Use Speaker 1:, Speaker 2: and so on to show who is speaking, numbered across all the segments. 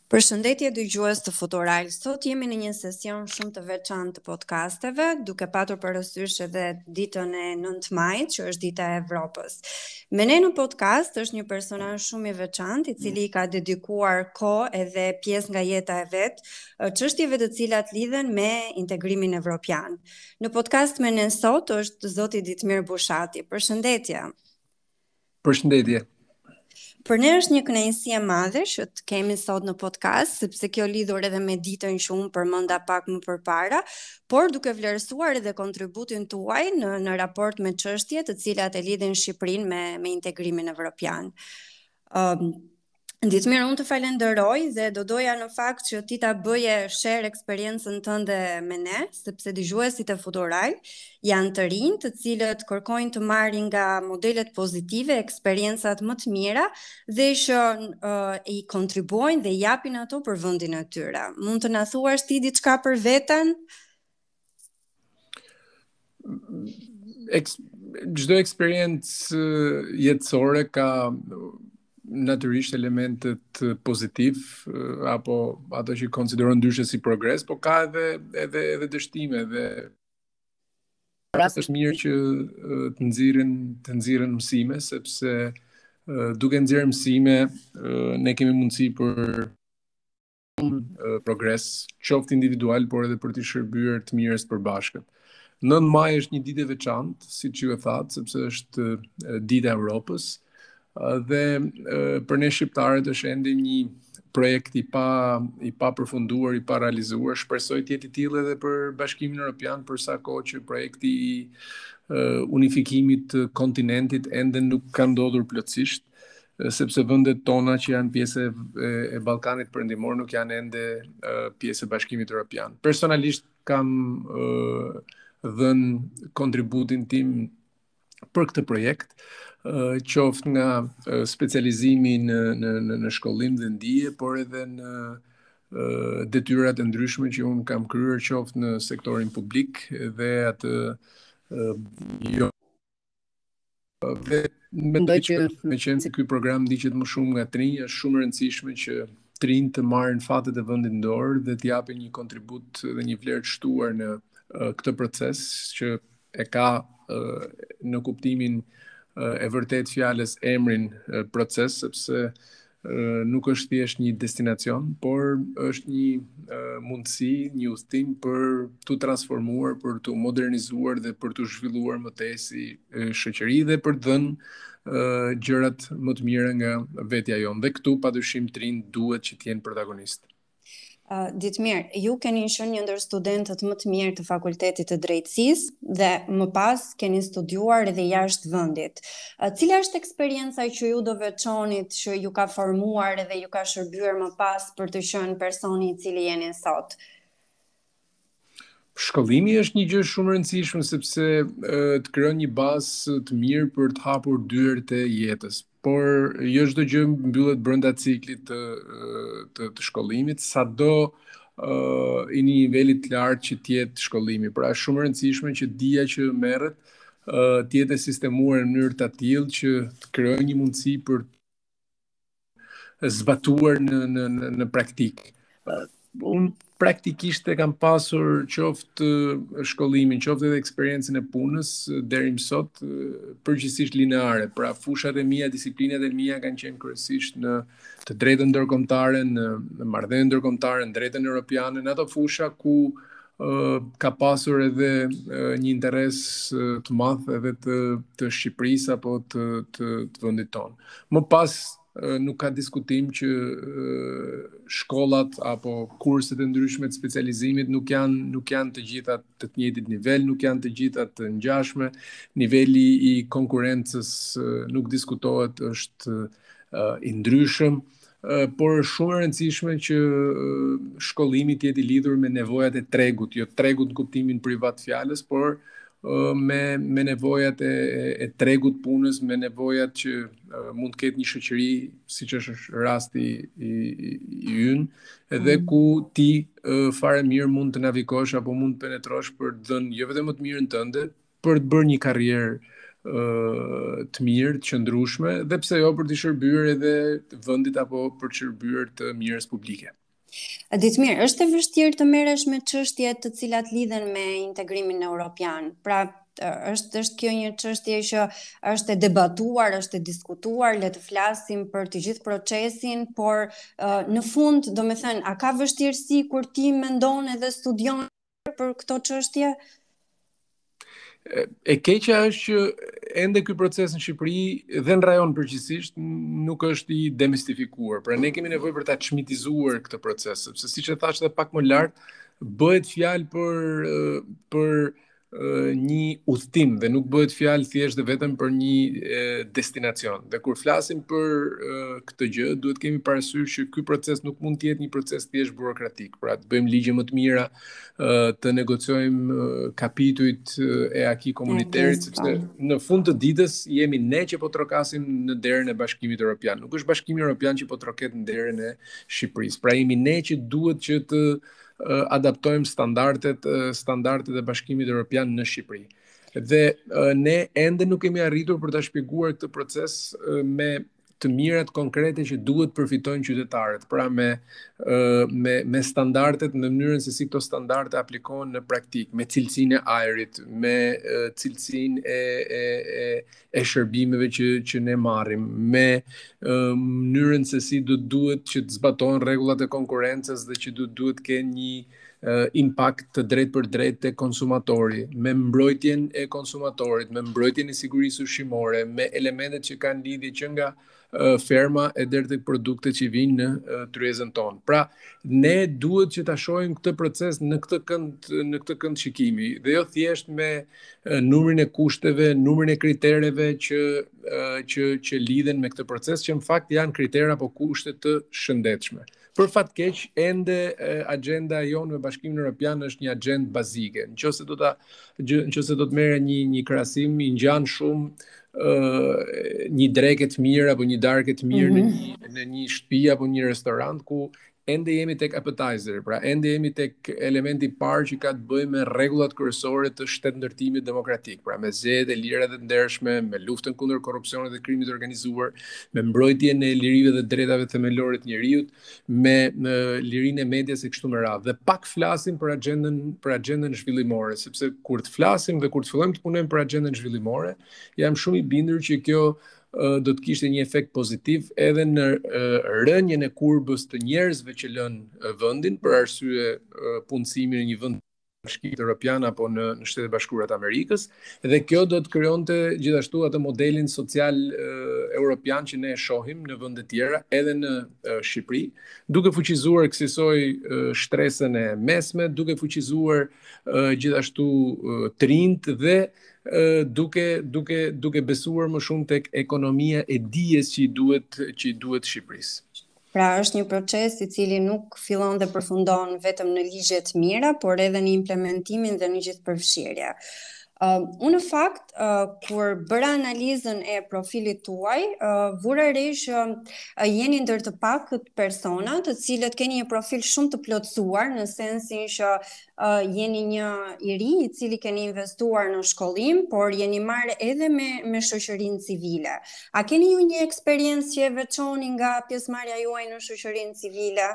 Speaker 1: Përshëndetje dëgjues të Futural. Sot jemi në një sesion shumë të veçantë të podcasteve, duke patur parasysh edhe ditën e 9 majit, që është dita e Europës. Me ne në podcast është një personazh shumë i veçantë, i cili ka dedikuar kohë edhe pjesë nga jeta e vet çështjeve të cilat lidhen me integrimin evropian. Në podcast me ne sot është zoti Ditmir Bushati. Përshëndetje.
Speaker 2: Përshëndetje.
Speaker 1: Për ne është një kënaqësi e madhe që të kemi sot në podcast, sepse kjo lidhur edhe me Ditën që unë përmenda pak më përpara, por duke vlerësuar edhe kontributin tuaj në raport me çështje të cilat e lidhin Shqipërinë me integrimin evropian. Ditmir, unë të falenderoj dhe do doja në fakt që ti ta bëje share eksperiencën tënde me ne, sepse dëgjuesit e Futural janë të rinj, të cilët kërkojnë të marrin nga modelet pozitive, eksperiencat më të mira dhe që i kontribuojnë dhe japin ato për vendin e tyre. Mund të na thuash ti diçka për veten?
Speaker 2: Çdo eksperiencë jetësore ka natyrisht elementet pozitiv apo ato që konsideron ndryshe si progres, po ka edhe dështime dhe rast është mirë që të nxirren mësime, sepse duke nxjerrë mësime ne kemi mundësi për progres, qoftë individual, por edhe për të shërbyer të mirës përbashkët. 9 maj është një ditë e veçantë, siç ju e thatë, sepse është Dita e Europës. Dhe për ne shqiptarët është ende një projekt i pa përfunduar, i pa realizuar. Shpresoj të jetë i tillë edhe për Bashkimin Evropian, për sa kohë që projekti i unifikimit të kontinentit ende nuk ka ndodhur plotësisht, sepse vendet tona që janë pjesë e Ballkanit Perëndimor nuk janë ende pjesë e Bashkimit Evropian. Personalisht kam dhënë kontributin tim për këtë projekt, qoftë nga specializimi në shkollim dhe ndije, por edhe në detyrat e ndryshme që unë kam kryer, qoftë në sektorin publik dhe atë jo. Dhe mendoj që me qenë se ky program ndiqet më shumë nga të rinj, është shumë e rëndësishme që të rinj të marrin fatet e vendit në dorë dhe të japin një kontribut dhe një vlerë të shtuar në këtë proces që e ka në kuptimin e vërtet fjalës emrin proces, sepse nuk është thjesht një destinacion, por është një mundësi, një udhtim për të transformuar, për të modernizuar dhe për të zhvilluar më tej si shoqëri dhe për të dhënë gjërat më të mira nga vetja jonë. Dhe këtu padyshim të rinj duhet që të jenë protagonistë.
Speaker 1: Ditmir, ju keni qenë një ndër studentët më të mirë të Fakultetit të Drejtësisë dhe më pas keni studiuar edhe jashtë vendit. Cila është eksperienca që ju do veçonit, që ju ka formuar edhe ju ka shërbyer më pas për të qenë personi i cili jeni sot?
Speaker 2: Shkollimi është një gjë shumë e rëndësishme sepse të krijon një bazë të mirë për të hapur dyert e jetës. Por jo çdo gjë mbyllet brenda ciklit të shkollimit, sado i një niveli të lartë që të jetë shkollimi. Pra është shumë e rëndësishme që dija që merret të jetë sistemuar në mënyrë të tillë që të krijojë një mundësi për zbatuar në praktikë. Unë praktikisht e kam pasur qoftë shkollimin, qoftë edhe eksperiencën e punës deri më sot përgjithsisht lineare. Pra fushat e mia, disiplinat e mia kanë qenë kryesisht në të drejtën ndërkombëtare, në marrëdhënie ndërkombëtare, në drejtën europiane, në ato fusha ku ka pasur edhe një interes të madh edhe të Shqipërisë apo të vendit tonë. Më pas nuk ka diskutim që shkollat apo kurset e ndryshme të specializimit nuk janë të gjitha të njëjtit nivel, nuk janë të gjitha të ngjashme. Niveli i konkurrencës nuk diskutohet, është i ndryshëm, por është shumë e rëndësishme që shkollimi të jetë i lidhur me nevojat e tregut, jo tregut në kuptimin privat fjalës, por me nevojat e tregut punës, me nevojat që mund të ketë një shoqëri, siç është rasti i ynë, edhe ku ti fare mirë mund të navigosh apo mund të penetrosh për të dhënë jo vetëm më të mirën tënde, për të bërë një karrierë të mirë, të qëndrueshme, dhe pse jo për të shërbyer edhe vendit apo për të shërbyer të mirës publike.
Speaker 1: Ditmir, është e vështirë të merresh me çështje të cilat lidhen me integrimin evropian. Pra, është kjo një çështje që është e debatuar, është e diskutuar, le të flasim për të gjithë procesin, por në fund, domethënë, a ka vështirësi kur ti mendon edhe studion për këto çështje?
Speaker 2: E keqja është që ende ky proces në Shqipëri dhe në rajon përgjithsisht nuk është i demistifikuar. Pra ne kemi nevojë për ta çmitizuar këtë proces, sepse siç e thash edhe pak më lart, bëhet fjalë për një udhtim dhe nuk bëhet fjalë thjesht dhe vetëm për një destinacion. Dhe kur flasim për këtë gjë, duhet kemi parasysh që ky proces nuk mund të jetë një proces thjesht burokratik. Pra të bëjmë ligje më të mira, të negociojmë kapitujt e aki komunitarit, sepse në fund të ditës jemi ne që po trokasim në derën e Bashkimit Evropian. Nuk është Bashkimi Evropian që po troket në derën e Shqipërisë. Pra jemi ne që duhet që të adaptojmë standardet e Bashkimit Evropian në Shqipëri. Dhe ne ende nuk kemi arritur për ta shpjeguar këtë proces me të mirat konkrete që duhet përfitojnë qytetarët, pra me standardet, në mënyrën se si këto standarde aplikohen në praktik, me cilësinë e ajrit, me cilësinë e shërbimeve që ne marrim, me mënyrën se si duhet që të zbatohen rregullat e konkurrencës dhe që duhet kenë një impakt të drejt për drejt te konsumatori, me mbrojtjen e konsumatorit, me mbrojtjen e sigurisë ushqimore, me elementet që kanë lidhje që nga ferma e deri tek produktet që vijnë në tryezën tonë. Pra, ne duhet që ta shohim këtë proces në këtë kënd shikimi, dhe jo thjesht me numrin e kushteve, numrin e kritereve që lidhen me këtë proces, që në fakt janë kritera apo kushte të shëndetshme. Për fat keq, ende agenda jonë me Bashkimin Evropian është një agendë bazike. Nëse do të merre një krahasim, i ngjan shumë një drekë të mirë apo një darkë të mirë në një shtëpi apo një restorant ku ende jemi tek appetizer, pra ende jemi tek elementi i parë që ka të bëjë me rregullat kryesore të shtetëndërtimit demokratik, pra me zgjedhjet e lira dhe të ndershme, me luftën kundër korrupsionit dhe krimit të organizuar, me mbrojtjen e lirive dhe drejtave themelore të njerëzit, me lirinë e medias e kështu me radhë. Dhe pak flasim për agendën zhvillimore, sepse kur të flasim dhe kur të fillojmë të punojmë për agendën zhvillimore, jam shumë i bindur që kjo do të kishte një efekt pozitiv edhe në rënjen e kurbës të njerëzve që lënë vendin për arsye punësimi në një vend Bashkimit Evropian apo në Shtetet Bashkuara të Amerikës, dhe kjo do të krijonte gjithashtu atë modelin social europian që ne e shohim në vende tjera, edhe në Shqipëri, duke fuqizuar kësaj shtresën e mesme, duke fuqizuar gjithashtu të rinjt dhe duke besuar më shumë tek ekonomia e dijes që i duhet Shqipërisë.
Speaker 1: Pra është një proces i cili nuk fillon dhe përfundon vetëm në ligje të mira, por edhe në implementimin dhe në gjithëpërfshirje. Unë në fakt, kur bëra analizën e profilit tuaj, vura re që jeni ndër të pakët persona të cilët keni një profil shumë të plotësuar, në sensin që jeni një i ri i cili keni investuar në shkollim, por jeni marrë edhe me shoqërinë civile. A keni ju një eksperiencë që e veçoni nga pjesëmarrja juaj në shoqërinë civile?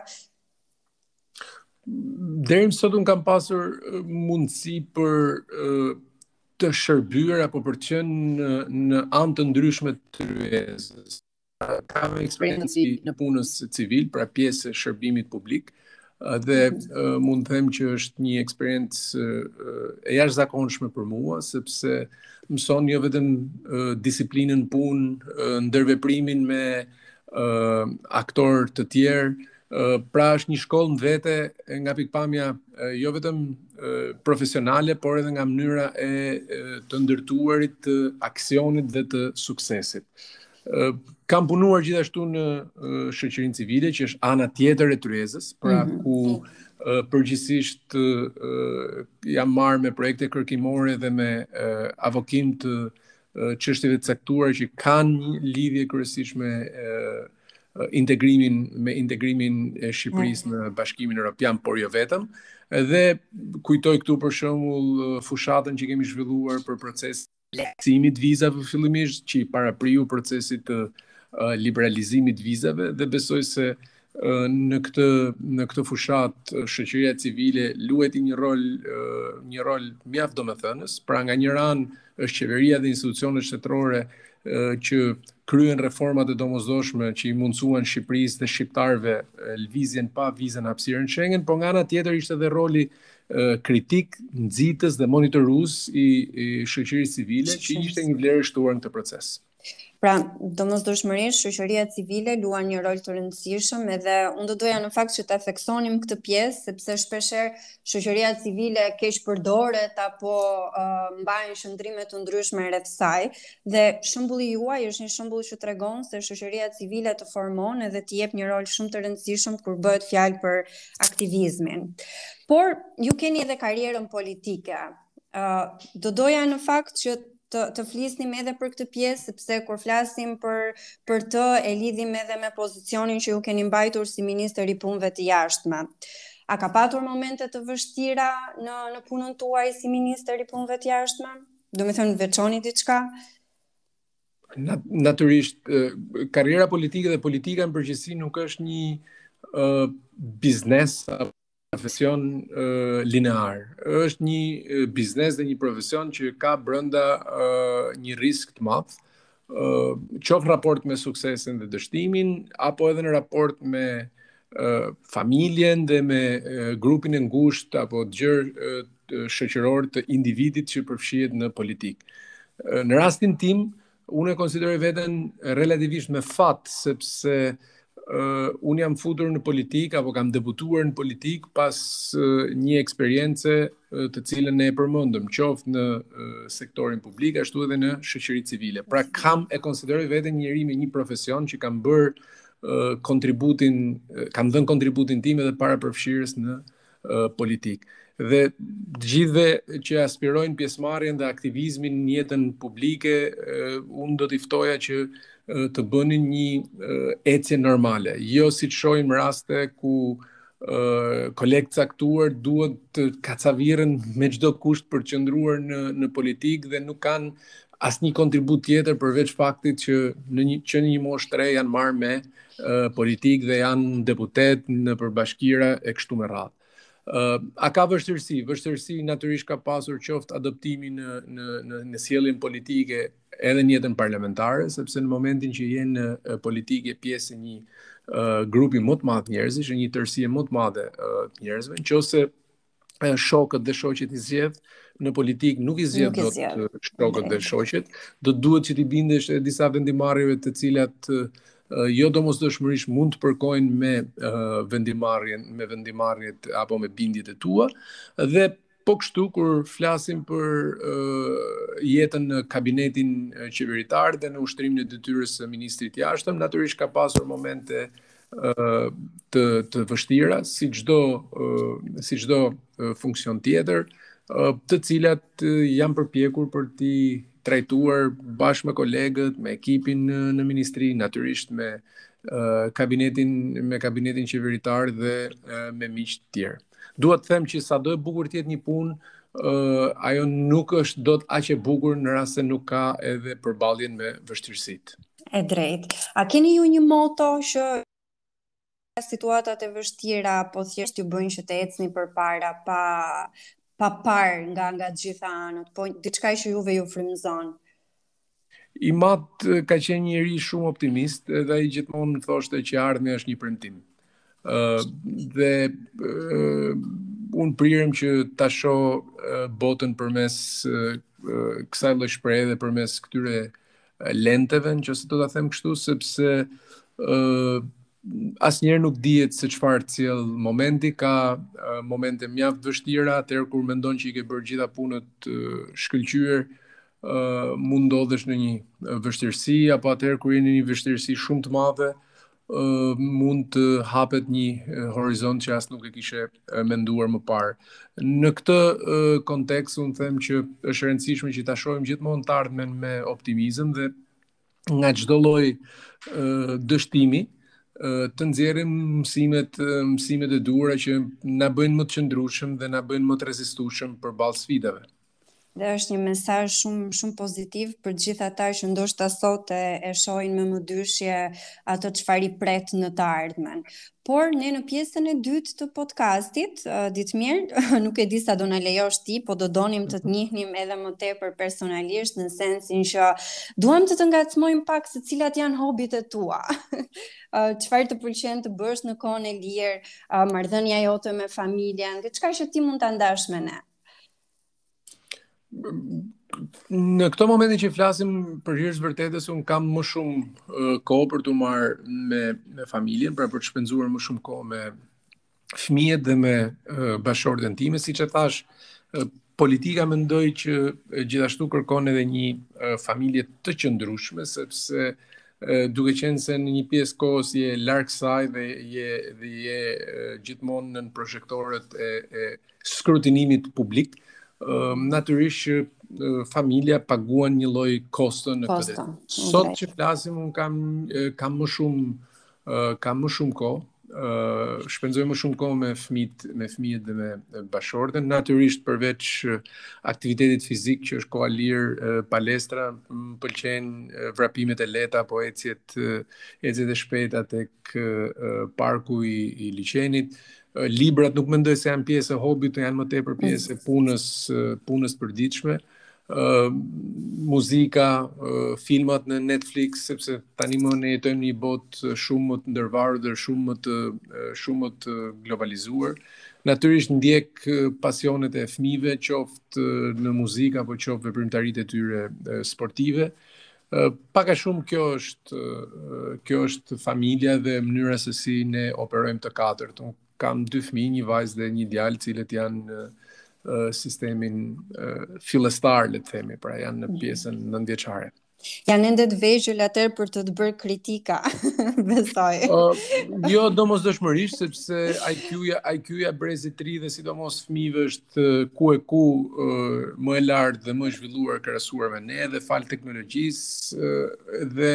Speaker 2: Deri më sot unë kam pasur mundësi për të shërbyer apo për të qenë në anë të ndryshme të tryezës. Kam eksperiencë në punës civil, pra pjesë e shërbimit publik, dhe mund të them që është një eksperiencë e jashtëzakonshme për mua, sepse mëson jo vetëm disiplinën punë, ndërveprimin me aktorë të tjerë, pra është një shkollë në vete nga pikpamja jo vetëm profesionale, por edhe nga mënyra e të ndërtuarit të aksionit dhe të suksesit. Kam punuar gjithashtu në shoqërinë civile, që është ana tjetër e tryezës, pra ku përgjithsisht jam marrë me projekte kërkimore dhe me avokim të çështjeve të caktuara që kanë lidhje kryesisht me integrimin e Shqipërisë në Bashkimin Evropian, por jo vetëm. Dhe kujtoj këtu për shembull fushatën që kemi zhvilluar për proces lehtësimit vizave fillimisht, që I parapriu procesit të liberalizimit vizave, dhe besoj se në këtë fushat shoqëria civile luajti një rol mjaft domethënës. Pra nga një anë është qeveria dhe institucionet shtetërore që kryen reformat e domosdoshme që I mundsuan Shqipërisë dhe shqiptarëve lëvizjen pa vizën hapësirën Schengen, por nga ana tjetër ishte edhe roli kritik, nxitës dhe monitorues I shoqërisë civile, që ishte një vlerë e shtuar në këtë proces.
Speaker 1: Pra, domosdoshmërisht, shoqëria civile luan një rol të rëndësishëm, edhe unë do doja në fakt që ta theksonim këtë pjesë, sepse shpeshherë shoqëria civile keq përdoret apo mbajnë shëndrime të ndryshme rreth saj, dhe shembulli juaj është një shembull që tregon se shoqëria civile të formon edhe të jep një rol shumë të rëndësishëm kur bëhet fjalë për aktivizmin. Por ju keni edhe karrierën politike. Do doja në fakt që të flisnim edhe për këtë pjesë, sepse kur flasim për të e lidhim edhe me pozicionin që ju keni mbajtur si ministër I punëve të jashtme. A ka patur momente të vështira në punën tuaj si ministër I punëve të jashtme? Do me thënë veçoni diçka?
Speaker 2: Natyrisht, karriera politike dhe politika në përgjithësi nuk është një biznes apo profesion linear. Është një biznes dhe një profesion që ka brenda një risk të madh, qoftë raport me suksesin dhe dështimin, apo edhe në raport me familjen dhe me grupin e ngushtë apo gjerë shoqëror të individit që përfshihet në politikë. Në rastin tim, unë e konsideroj veten relativisht me fat, sepse unë jam futur në politikë apo kam debutuar në politikë pas një eksperiencë të cilën ne e përmendëm, qoftë në sektorin publik ashtu edhe në shoqërinë civile. Pra e konsideroj veten një njeri me një profesion që kam dhënë kontributin tim edhe para përfshirjes në politikë. Dhe të gjithëve që aspirojnë pjesëmarrjen dhe aktivizmin në jetën publike, unë do t'i ftoja që të bënin një ecje normale, jo si të shohim raste ku kolegë caktuar duhet të kacaviren me çdo kusht për të qëndruar në politikë dhe nuk kanë asnjë kontribut tjetër përveç faktit që në një moshë të re janë marrë me politikë dhe janë deputet në përbashkira e kështu me radhë. A ka vështirësi? Vështirësi natyrisht ka pasur qoftë adoptimi në sjelljen politike edhe në jetën parlamentare, sepse në momentin që jenë në politikë pjesë një grupi më të madh njerëzish, një tërësie më të madhe të njerëzve, nëse shokët dhe shoqet I zgjedh në politikë nuk I zgjedh dot shokët dhe shoqet, do duhet që t'i bindesh disa vendimarrjeve të cilat jo domosdoshmërisht mund të përkojnë me vendimarrjet apo me bindjet e tua, dhe po kështu kur flasim për jetën në kabinetin qeveritar dhe në ushtrimin e detyrës së ministrit I jashtëm, natyrisht ka pasur momente të vështira, si çdo funksion tjetër, të cilat janë përpjekur për t'i trajtuar bashkë me kolegët, me ekipin në ministri, natyrisht me kabinetin qeveritar dhe me miq të tjerë. Dua të them që sado e bukur të jetë një punë, ajo nuk është dot aq e bukur në rast se nuk ka edhe përballjen me vështirësitë.
Speaker 1: E drejtë. A keni ju një moto që situatat e vështira po thjesht ju bëjnë që të ecni përpara pa parë nga të gjitha anët, po diçka që juve ju frymëzon?
Speaker 2: I mat ka qenë një njeri shumë optimist dhe ai gjithmonë më thoshte që ardhmja është një premtim. Dhe unë prirem që ta shoh botën përmes kësaj lloj shprehje dhe përmes këtyre lenteve, nëse do ta them kështu, sepse asnjëherë nuk dihet se çfarë të sjell momenti, ka momente mjaft vështira, atëherë kur mendon që I ke bërë gjitha punët shkëlqyer, mund ndodhesh në një vështirësi, apo atëherë kur je në një vështirësi shumë të madhe, mund të hapet një horizont që as nuk e kishe menduar më parë. Në këtë kontekst unë them që është e rëndësishme që ta shohim gjithmonë të ardhmen me optimizëm dhe nga çdo lloj dështimi të nxjerrim mësimet e duhura që na bëjnë më të qëndrueshëm dhe na bëjnë më të rezistueshëm përballë sfidave.
Speaker 1: Dhe është një mesazh shumë pozitiv për të gjithë ata që ndoshta sot e shohin me mëdyshje atë çfarë i pret në të ardhmen. Por ne në pjesën e dytë të podcastit, Ditmir, nuk e di sa do na lejosh ti, po do donim të të njihnim edhe më tepër personalisht, në sensin që duam të ngacmojmë pak se cilat janë hobit e tua. Çfarë të pëlqen të bësh në kohën e lirë, marrëdhënia jote me familjen, diçka që ti mund ta ndash me ne.
Speaker 2: Në këto momente që flasim për hir të vërtetës, un kam më shumë kohë për të marrë me familjen, pra për të shpenzuar më shumë kohë me fëmijët dhe me bashkëshorten time, siç e thash, politika mendoj që gjithashtu kërkon edhe një familje të qëndrueshme, sepse duke qenë se në një pjesë kohës je larg saj dhe je gjithmonë në projektorët e skrutinimit publik, natyrisht që familja paguan një lloj kosto në këtë. Sot që flasim, un kam më shumë kohë, shpenzoj më shumë kohë me fëmijët dhe me bashkëshorten, natyrisht përveç aktivitetit fizik që është koha lirë, palestra, më pëlqejnë vrapimet e lehta apo ecjet e shpejta tek parku i liçenit. Librat nuk mendoj se janë pjesë e hobit, janë më tepër pjesë e punës përditshme. Muzika, filmat në Netflix, sepse tani më ne jetojmë në një botë shumë më të ndërvarur dhe shumë më të globalizuar. Natyrisht ndjek pasionet e fëmijëve, qoftë në muzikë apo qoftë veprimtaritë e tyre sportive. Pak a shumë kjo është familja dhe mënyra se si ne operojmë të katërt. Unë kam 2 fëmijë, një vajzë dhe një djalë, cilët janë sistemin fillestar, le të themi, pra janë në pjesën 9-vjeçare.
Speaker 1: Janë ende të vegjël atëherë për të bërë kritika, besoj.
Speaker 2: Jo, domosdoshmërisht, sepse IQ-ja brezit të ri dhe sidomos fëmijëve është ku më e lartë dhe më e zhvilluar krahasuar me ne, dhe fal teknologjisë dhe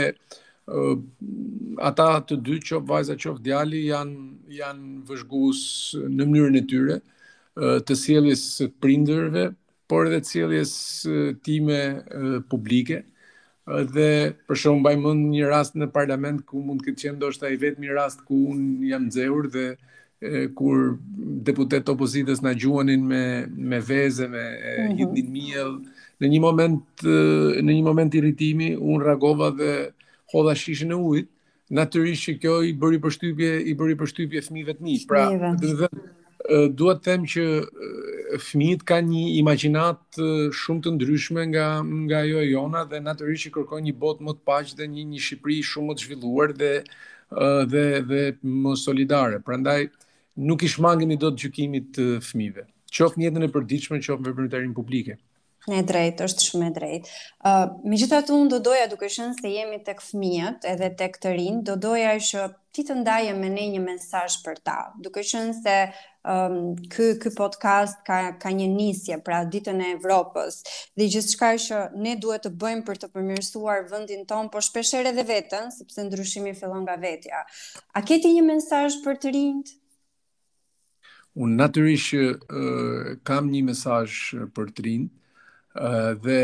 Speaker 2: ata të dy, qoftë vajza qoftë djali, janë vëzhgues në mënyrën e tyre të sjelljes së prindërve, por edhe të sjelljes time publike. Dhe për shembull mbaj mend një rast në parlament ku mund të ketë qenë ndoshta i vetmi rast ku un jam nxehur dhe kur deputet opozitës na gjuanin me veze, me hidhnin miell, në një moment irritimi un reagova dhe hodha shishën e ujit. Natyrisht që kjo i bëri përshtypje fëmijëve të mi. Pra, dua të them që fëmijët kanë një imagjinat shumë të ndryshme nga ajo e jona, dhe natyrisht që kërkojnë një botë më të paqe dhe një Shqipëri shumë më të zhvilluar dhe më solidare. Prandaj nuk i shmangeni dot gjykimit të fëmijëve, qoftë në jetën e përditshme, qoftë në veprimtarinë publike.
Speaker 1: E drejtë, është shumë e drejtë. Megjithatë, unë do doja, duke qenë se jemi tek fëmijët edhe tek të rinj, do doja që ti të ndaje me ne një mesazh për ta. Duke qenë se ky podcast ka një nisje, pra ditën e Evropës, dhe gjithçka që ne duhet të bëjmë për të përmirësuar vendin ton, por shpeshherë edhe veten, sepse ndryshimi fillon nga vetja. A ke ti një mesazh për të rinjt?
Speaker 2: Unë natyrisht kam një mesazh për të rinjt, dhe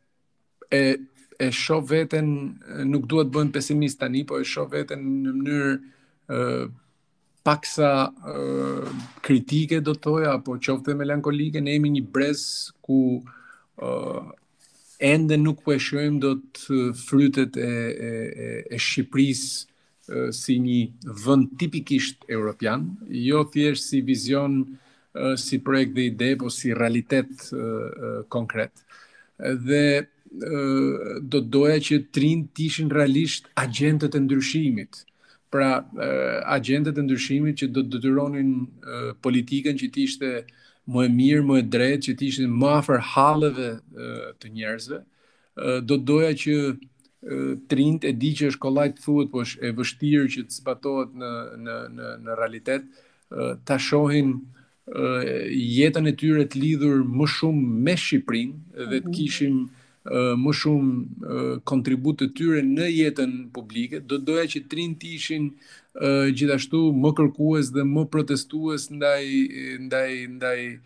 Speaker 2: e shoh veten, nuk duhet bëhem pesimist tani, po e shoh veten në mënyrë paksa kritike, do të thoja, apo qoftë melankolike. Ne jemi një brez ku ende nuk po e shohim dot frytet e Shqipërisë si një vend tipikisht europian, jo thjesht si vizion, si projekt dhe ide, po si realitet konkret. Dhe do doja që të rinjt të ishin realisht agentët e ndryshimit. Pra, agentët e ndryshimit që do të detyronin politikën që të ishte më e mirë, më e drejtë, që të ishte më afër halleve të njerëzve. Do doja që të rinjt, e di që është kollaj të thuhet, po është e vështirë që të zbatohet në realitet, ta shohin jetën e tyre të lidhur më shumë me Shqipërinë dhe të kishim më shumë kontribut të tyre në jetën publike. Do doja që të rinjt ishin gjithashtu më kërkues dhe më protestues ndaj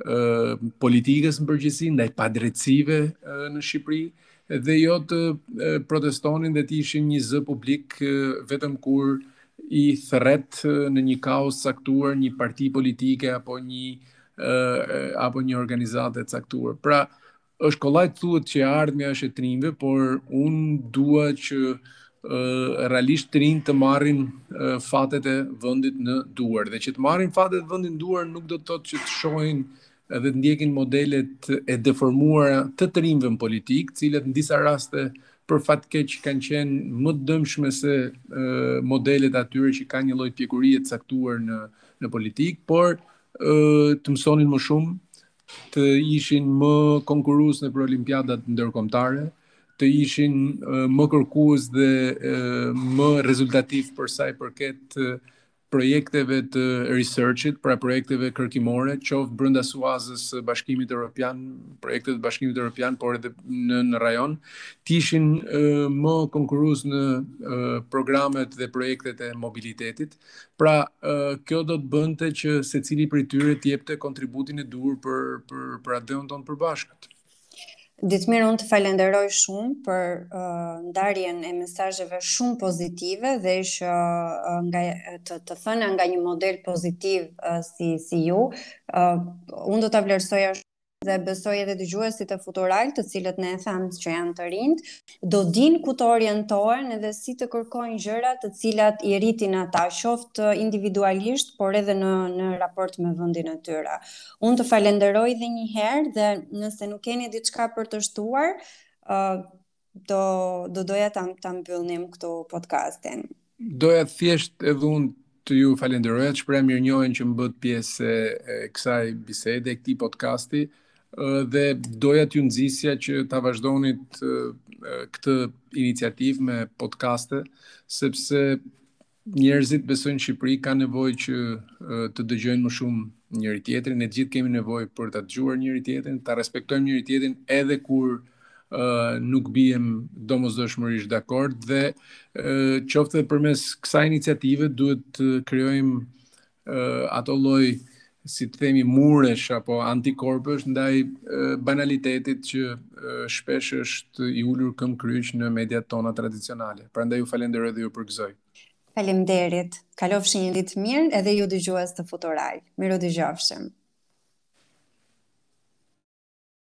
Speaker 2: politikës në përgjithësi, ndaj padrejtësive në Shqipëri, dhe jo të protestonin dhe të ishin një zë publik vetëm kur i thret në një kaos caktuar një parti politike apo një organizate caktuar. Pra, është kollaj të thuhet që ardhmja është e trinjve, por unë dua që realisht të rinj të marrin fatet e vendit në duar, dhe që të marrin fatet e vendit në duar nuk do të thotë që të shohin dhe të ndjekin modelet e deformuara të rinjve në politikë, cilat në disa raste për fat keq kanë qenë më të dëmshme se modelet atyre që kanë një lloj pjekurie të caktuar në politikë, por të mësonin më shumë, të ishin më konkurrues në për olimpiadat ndërkombëtare, të ishin më kërkues dhe më rezultativ për sa i përket projekteve të researchit, pra projekteve kërkimore, qoftë brenda suazës Bashkimit Evropian, projektet e Bashkimit Evropian, por edhe në rajon, të ishin më konkurrues në programet dhe projektet e mobilitetit. Pra, kjo do të bënte që secili prej tyre të jepte kontributin e duhur për atë tonë përbashkët.
Speaker 1: Ditmir, unë të falenderoj shumë për ndarjen e mesazheve shumë pozitive dhe që të thëna nga një model pozitiv si ju. Unë do ta vlerësoja dhe besoj edhe dëgjuesit e Futural, të cilët ne e thamë që janë të rinjt, do dinë ku të orientohen edhe si të kërkojnë gjëra të cilat i rritin ata, qoftë individualisht, por edhe në raport me vendin e tyre. Unë të falenderoj edhe një herë dhe nëse nuk keni diçka për të shtuar, doja ta mbyllnim këtu podcastin.
Speaker 2: Doja thjesht edhe unë të ju falenderoja, të shpreh mirënjohjen që më bët pjesë e kësaj bisede, e këtij podcasti, dhe doja t'ju nxisja që ta vazhdonit këtë iniciativë me podcaste, sepse njerëzit besojnë në Shqipëri kanë nevojë që të dëgjojnë më shumë njëri tjetrin, ne gjithë kemi nevojë për ta dëgjuar njëri tjetrin, ta respektojmë njëri tjetrin edhe kur nuk bijem domosdoshmërisht dakord, dhe qoftë edhe përmes kësaj iniciative duhet të krijojmë ato lloj, si të themi, muresh apo antikorpësh ndaj banalitetit që shpesh është i ulur këmbë kryq në mediat tona tradicionale. Prandaj ju falenderoj dhe ju përgëzoj.
Speaker 1: Faleminderit. Kalofshi një ditë mirë edhe ju dëgjues të Futural. Miru dëgjofshim.